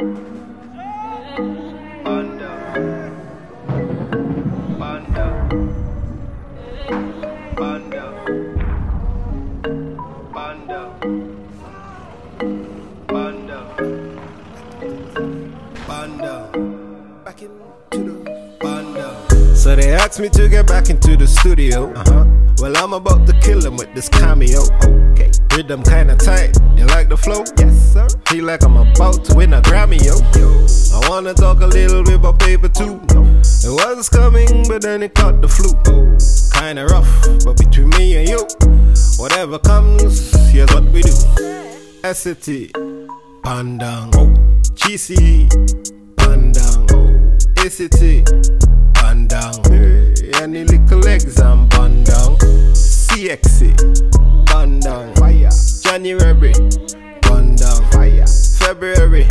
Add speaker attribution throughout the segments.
Speaker 1: So they asked me to get back into the studio. Well, I'm about to kill them with this cameo. Okay, rhythm kinda tight. You like the flow? Yes, sir. Feel like I'm about to win a Grammy, yo. I wanna talk a little bit about paper too. It was coming, but then it caught the flu. Kinda rough, but between me and you, whatever comes, here's what we do. SCT, Pandang, GCE, Pandang, ACT, Pandang, any little exam, Pandang, CSEC, Pandang, January, Pandang, February,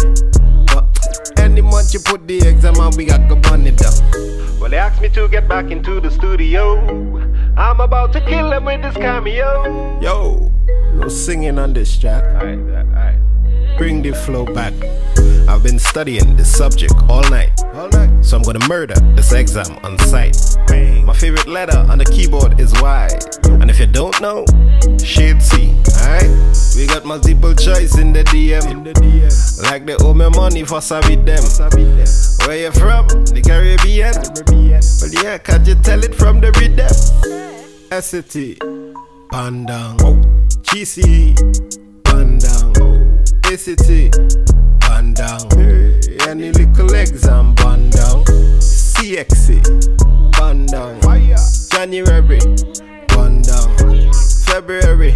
Speaker 1: any month you put the exam on, we got to burn it down. Well, they asked me to get back into the studio. I'm about to kill them with this cameo. Yo, no singing on this track. Alright. Bring the flow back. I've been studying this subject all night. So I'm gonna murder this exam on sight. My favorite letter on the keyboard is Y. And if you don't know, shade C. Alright, we got multiple choice in the DM. Like they owe me money for sabi them. Where you from? The Caribbean. Well yeah, can't you tell it from the rhythm? SCT, Pandang, GCE, Pandang, ACT, Pandang, any little exam, Pandang, CSEC, Pandang, January, Pandang, February,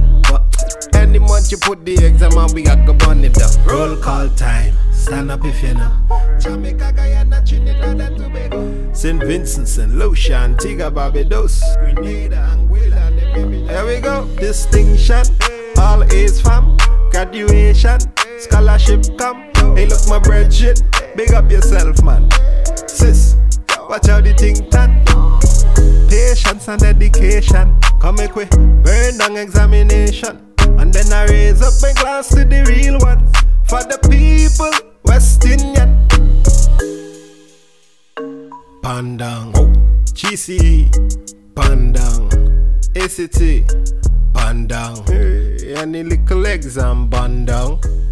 Speaker 1: any month you put the exam on, we got to burn it down. Roll call time, stand up if you know. Jamaica, Guyana, Trinidad and Tobago, St. Vincent, St. Lucia, Antigua, Barbados, Grenada, Anguilla, and the Caribbean. Here we go, distinction, all A's fam, graduation, scholarship come. Hey look my bread shit, big up yourself man. Sis, watch how the thing done. Patience and dedication, come make we burn down examination. And then I raise up my glass to the real ones. For the people, West Indian. Pandang, GCE, Pandang, ACT, Pandang, any little exam, Pandang.